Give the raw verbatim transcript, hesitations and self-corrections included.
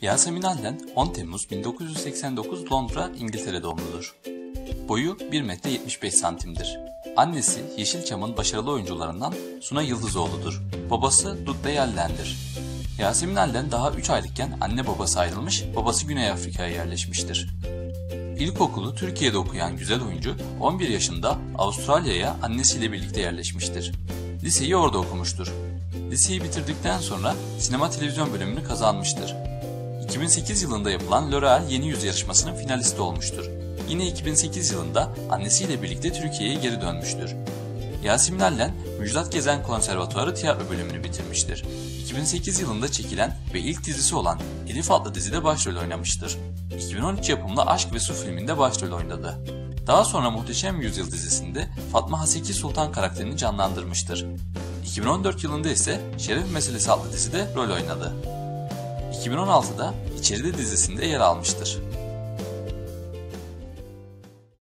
Yasemin Allen on Temmuz bin dokuz yüz seksen dokuz Londra, İngiltere doğumludur. Boyu bir metre yetmiş beş santimdir. Annesi Yeşilçam'ın başarılı oyuncularından Suna Yıldızoğlu'dur. Babası Dudley Allen'dir. Yasemin Allen daha üç aylıkken anne babası ayrılmış, babası Güney Afrika'ya yerleşmiştir. İlkokulu Türkiye'de okuyan güzel oyuncu on bir yaşında Avustralya'ya annesiyle birlikte yerleşmiştir. Liseyi orada okumuştur. Liseyi bitirdikten sonra sinema televizyon bölümünü kazanmıştır. iki bin sekiz yılında yapılan L'Oreal Yeni Yüz yarışmasının finalisti olmuştur. Yine iki bin sekiz yılında annesiyle birlikte Türkiye'ye geri dönmüştür. Yasemin Allen, Müjdat Gezen Konservatuarı tiyatro bölümünü bitirmiştir. iki bin sekiz yılında çekilen ve ilk dizisi olan Elif adlı dizide başrol oynamıştır. iki bin on üç yapımlı Aşk ve Su filminde başrol oynadı. Daha sonra Muhteşem Yüzyıl dizisinde Fatma Haseki Sultan karakterini canlandırmıştır. iki bin on dört yılında ise Şeref Meselesi adlı dizide rol oynadı. iki bin on altıda İçeride dizisinde yer almıştır.